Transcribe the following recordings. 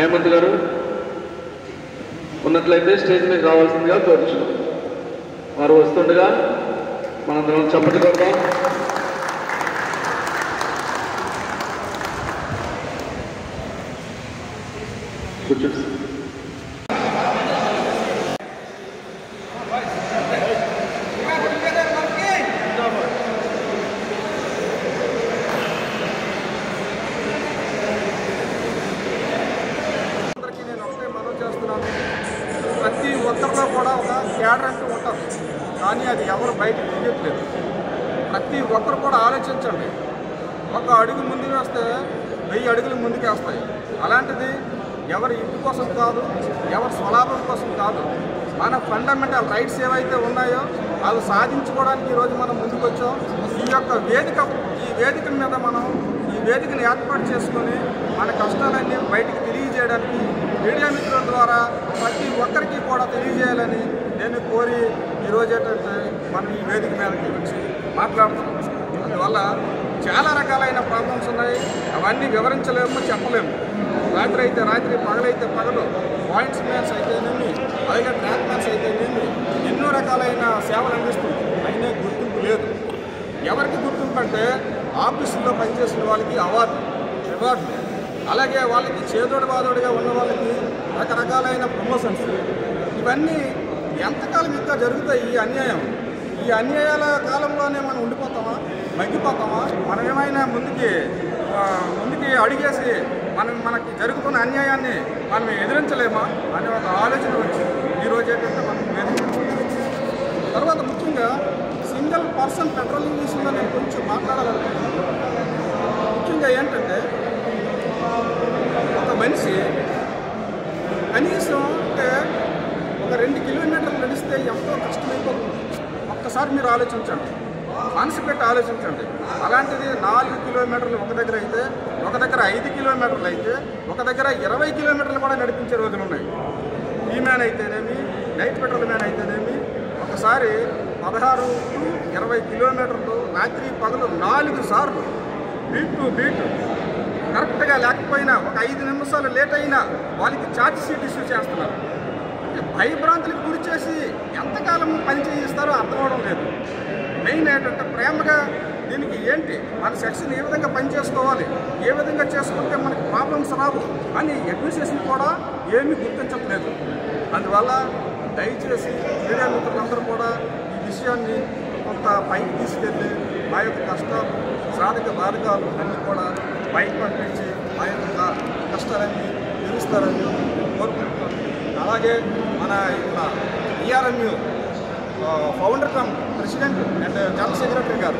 హేమంత్ గారు ఉన్నట్లయితే స్టేజ్ మీద రావాల్సిందిగా కోరుచున్నాం. వారు వస్తుండగా మనందరం చప్పట్లు కొడదాం. కూర్చోండి. ప్రతి ఒక్కరిలో కూడా ఒక క్యాడర్ అంటూ ఉంటారు, కానీ అది ఎవరు బయటకు తీయట్లేదు. ప్రతి ఒక్కరు కూడా ఆలోచించండి. ఒక అడుగు ముందుకు వేస్తే 1000 అడుగులు ముందుకు వేస్తాయి. అలాంటిది ఎవరి ఇంటి కోసం కాదు, ఎవరి స్వలాభం కోసం కాదు, మన ఫండమెంటల్ రైట్స్ ఏవైతే ఉన్నాయో అవి సాధించుకోవడానికి ఈరోజు మనం ముందుకు వచ్చాం. ఈ వేదిక మీద మనం ఈ వేదికను ఏర్పాటు చేసుకొని మన కష్టాలన్నీ బయటికి తెలియజేయడానికి మీడియా మిత్రుల ద్వారా ప్రతి ఒక్కరికి కూడా తెలియజేయాలని నేను కోరి ఈరోజు ఏంటంటే మనం ఈ వేదిక మీదకి వచ్చి మాట్లాడుతున్నాం. అందువల్ల చాలా రకాలైన ప్రాబ్లమ్స్ ఉన్నాయి, అవన్నీ వివరించలేము, చెప్పలేము. రాత్రి అయితే రాత్రి, పగలైతే పగలు, పాయింట్స్ మ్యాన్స్ అయితేనేమి, అలాగే ట్రాక్ మ్యాన్స్ అయితేనేమి ఎన్నో రకాలైన సేవలు అందిస్తుంది. అయినా గుర్తింపు లేదు. ఎవరికి గుర్తింపు అంటే ఆఫీసుల్లో పనిచేసిన వాళ్ళకి రివార్డు, అలాగే వాళ్ళకి చేదోడు బాదోడుగా ఉన్న వాళ్ళకి రకరకాలైన ప్రమోషన్స్. ఇవన్నీ ఎంతకాలం ఇంకా జరుగుతాయి? ఈ అన్యాయాల కాలంలోనే మనం ఉండిపోతామా, మగ్గిపోతామా? మనం ఏమైనా ముందుకి అడిగేసి మనకి జరుగుతున్న అన్యాయాన్ని మనం ఎదిరించలేమా అనే ఒక ఆలోచన వచ్చి ఈరోజు ఏంటంటే మనం తర్వాత ముఖ్యంగా సింగిల్ పర్సన్ పెట్రోలింగ్ విషయంలో నేను కొంచెం మాట్లాడాలనుకుంటున్నాను. ముఖ్యంగా ఏంటంటే ఒక మనిషి కనీసం అంటే ఒక 2 కిలోమీటర్లు నడిస్తే ఎంతో కష్టమైపోతుంది. ఒక్కసారి మీరు ఆలోచించండి, మనసు పెట్టి ఆలోచించండి. అలాంటిది 4 కిలోమీటర్లు ఒక దగ్గర అయితే, ఒక దగ్గర 5 కిలోమీటర్లు అయితే, ఒక దగ్గర 20 కిలోమీటర్లు కూడా నడిపించే రోజులు ఉన్నాయి. ఈ మ్యాన్ అయితేనేమి, నైట్ పెట్రోల్ మ్యాన్ అయితేనేమి ఒకసారి 16 to 20 కిలోమీటర్లు రాత్రి పగలు 4 సార్లు బీట్ టు బీట్ కరెక్ట్గా లేకపోయినా ఒక 5 నిమిషాలు లేట్ అయినా వాళ్ళకి ఛార్జ్ షీట్ ఇష్యూ చేస్తున్నారు. భయభ్రాంతులకు గురి చేసి ఎంతకాలం పని చేయిస్తారో అర్థం అవడం లేదు. మెయిన్ ఏంటంటే ప్రేమగా దీనికి ఏంటి, మన సెక్షన్ ఏ విధంగా పని చేసుకోవాలి, ఏ విధంగా చేసుకుంటే మనకి ప్రాబ్లమ్స్ రావు అని అడ్మినిస్ట్రేషన్ కూడా ఏమీ గుర్తించట్లేదు. అందువల్ల దయచేసి మీడియా మిత్రులందరూ కూడా ఈ విషయాన్ని కొంత పైకి తీసుకెళ్ళి మా యొక్క కష్టాలు, సాధక బాధకాలు అన్నీ కూడా బయట పంపించి మా యొక్క కష్టాలన్నీ తీరుస్తారని కోరుకుంటున్నాను. అలాగే మన ఇక్కడ ERMU founder cum president and general secretary గారు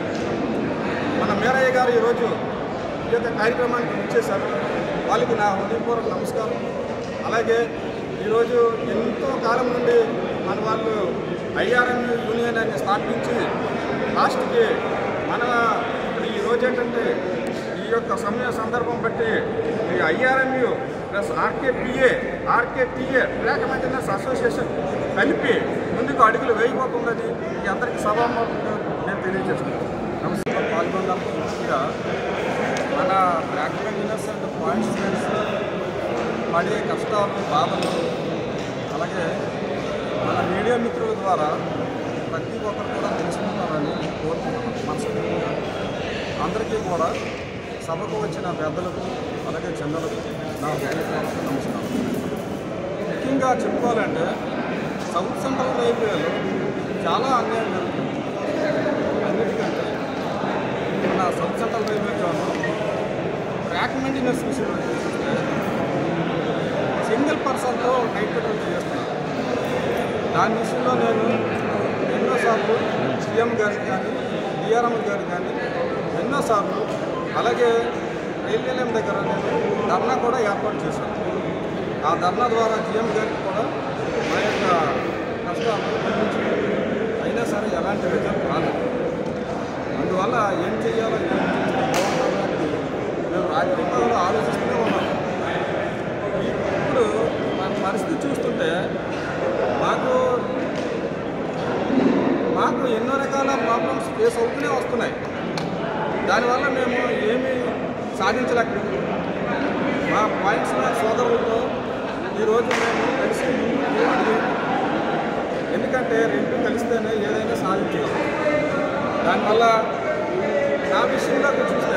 మన మేరయ్య గారు ఈరోజు ఈ యొక్క కార్యక్రమానికి ఇచ్చేశారు. వాళ్ళకి నా హృదయపూర్వక నమస్కారం. అలాగే ఈరోజు ఎంతో కాలం నుండి మన వాళ్ళు ఐఆర్ఎంయు యూనియన్ అని స్థాపించి లాస్ట్కి మన ఈరోజు ఏంటంటే ఈ యొక్క సందర్భం బట్టి ఈ IRMU plus RKTA track maintenance association కలిపి ముందుకు అడుగులు వేయబోతుందని ఈ అందరికీ సభాముఖంగా నేను తెలియజేస్తున్నాను. నమస్కారం. పాల్గొన్నాము. ముఖ్యంగా మన track maintenance and points mans పడే కష్టాలు, బాధలు, అలాగే మన మీడియా మిత్రుల ద్వారా ప్రతి ఒక్కరు కూడా తెలుసుకుంటారని కోరుకుంటున్నాను మనస్ఫూర్తిగా. అందరికీ కూడా సభకు వచ్చిన పెద్దలకు అలాగే చిన్నలకు నా హృదయపూర్వక నమస్కారం. ముఖ్యంగా చెప్పుకోవాలంటే సౌత్ సెంట్రల్ రైల్వేలో చాలా అన్యాయం జరుగుతుంది. అన్నిటికంటే మన South Central Railway zone track maintenance విషయంలో చూస్తే సింగిల్ పర్సన్తో నైట్ పెట్రోల్ చేస్తున్నాను. దాని విషయంలో నేను ఎన్నోసార్లు సీఎం గారికి కానీ, డిఆర్ఎం గారికి కానీ ఎన్నోసార్లు, అలాగే రైల్వే దగ్గర నేను ధర్నా కూడా ఏర్పాటు చేశాను. ఆ ధర్నా ద్వారా జీఎం గారికి కూడా మా యొక్క కష్టాలు పంపించాను. అయినా సరే ఎలాంటి రిజల్ట్ రాలేదు. అందువల్ల ఏం చేయాలో, ఏం చేస్తే బాగుంటుందని మేము రాజకీయాల్లో ఆలోచిస్తూనే ఉన్నాం. ఇప్పుడు మన పరిస్థితి చూస్తుంటే మాకు ఎన్నో రకాల ప్రాబ్లమ్స్ ఫేస్ అవుతూనే వస్తున్నాయి. దానివల్ల మేము ఏమీ సాధించలేకపోతున్నాం. మా పాయింట్స్ మ్యాన్ సోదరులతో ఈరోజు మేము కలిసి ముందుకు ఎందుకంటే రెండు కలిస్తేనే ఏదైనా సాధించాలి. దానివల్ల నా విషయంలో చూస్తే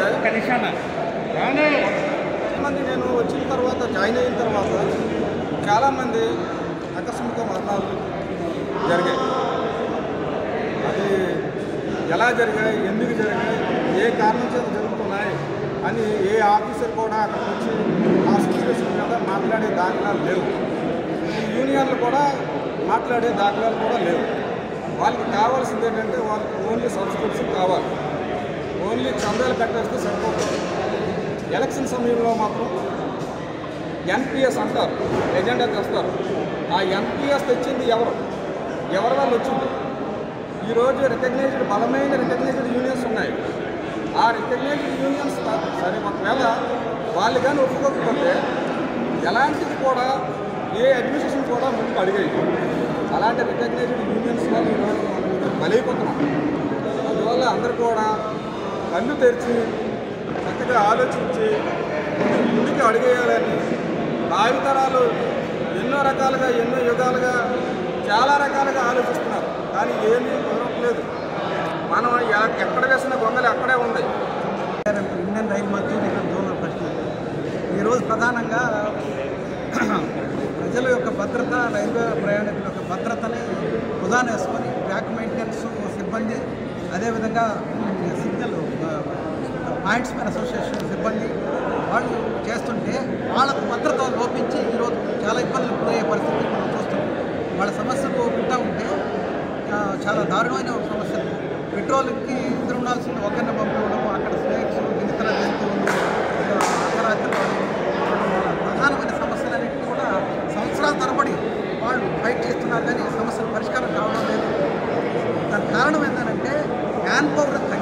చాలామంది నేను వచ్చిన తర్వాత జాయిన్ అయిన తర్వాత చాలామంది ఆకస్మిక మరణాలు జరిగాయి. అది ఎలా జరిగాయి, ఎందుకు జరిగాయి, ఏ కారణం చేత జరుగుతున్నాయి అని ఏ ఆఫీసర్ కూడా అక్కడికి వచ్చి ఆ సిచ్యువేషన్ మీద మాట్లాడే దాఖలాలు లేవు. యూనియన్లు కూడా మాట్లాడే దాఖలాలు కూడా లేవు. వాళ్ళకి కావాల్సింది ఏంటంటే వాళ్ళకి ఓన్లీ సబ్స్క్రిప్షన్ కావాలి, ఓన్లీ చందాలు కట్టేస్తే సరిపోతుంది. ఎలక్షన్ సమయంలో మాత్రం ఎన్పిఎస్ అంటారు, ఎజెండా తెస్తారు. ఆ ఎన్పిఎస్ తెచ్చింది ఎవరి వల్ల వచ్చింది? ఈరోజు రికగ్నైజ్డ్ బలమైన రికగ్నైజ్డ్ యూనియన్స్ ఉన్నాయి. ఆ రికగ్నైజ్డ్ యూనియన్స్ సరే ఒకవేళ వాళ్ళు కానీ ఒప్పుకోకపోతే ఎలాంటిది కూడా ఏ అడ్మినిస్ట్రేషన్ కూడా ముందుకు అడిగాయి. అలాంటి రికగ్నైజ్డ్ యూనియన్స్ వల్ల ఈరోజు మనం బలైపోతున్నాం. అందువల్ల అందరూ కూడా కళ్ళు తెరిచి చక్కగా ఆలోచించి ముందుకు అడిగేయాలని భావితరాలు ఎన్నో రకాలుగా ఎన్నో యుగాలుగా చాలా రకాలుగా ఆలోచిస్తున్నారు. కానీ ఏమీ కుదరట్లేదు. మనం ఎక్కడ వేసిన గొంగలు అక్కడే ఉంది. ఇండియన్ రైలు మధ్య దూరం ప్రశ్న ఈరోజు ప్రధానంగా ప్రజల యొక్క భద్రత, రైల్వే ప్రయాణికుల యొక్క భద్రతని ఉదాహరణ వేసుకొని బ్యాక్ మెయింటెనెన్స్ సిబ్బంది, అదేవిధంగా సిగ్నల్ పాయింట్స్ మ్యాన్ అసోసియేషన్ సిబ్బంది వాళ్ళు చేస్తుంటే వాళ్ళకు భద్రత లోపించి ఈరోజు చాలా ఇబ్బందులు పోయే పరిస్థితి మనం చూస్తున్నాం. వాళ్ళ సమస్యలు ఉంటా ఉంటే చాలా దారుణమైన సమస్యలు. పెట్రోల్కి ఇద్దరు ఉండాల్సింది ఒకరిని పంపించడం, అక్కడ స్నేక్స్ ఇతర జంతువులు అర్ధరాత్రి ప్రధానమైన సమస్యలన్నింటినీ కూడా సంవత్సరాల తరబడి వాళ్ళు ఫైట్ చేస్తున్నారు, కానీ సమస్యలు పరిష్కారం కావడం లేదు. దానికి కారణం ఏంటంటే మ్యాన్ పవర్